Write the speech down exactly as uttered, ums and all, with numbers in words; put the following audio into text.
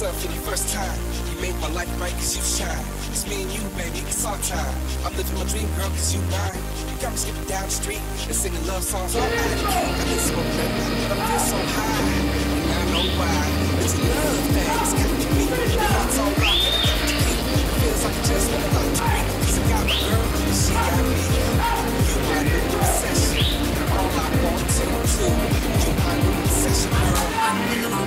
sun for the first time. You made my life bright cause you shine. It's me and you, baby, it's our time. I'm living my dream, girl, cause you mine. You got me skipping down the street and singing love songs all night. I get so lit, but I feel so high. And I know why. It's a love thing, it's got to be. The heart's all rock and I got to be. It feels like I just want to like to be. Cause I got my girl and she got me. You my new obsession. All I want to do. You my new obsession, girl.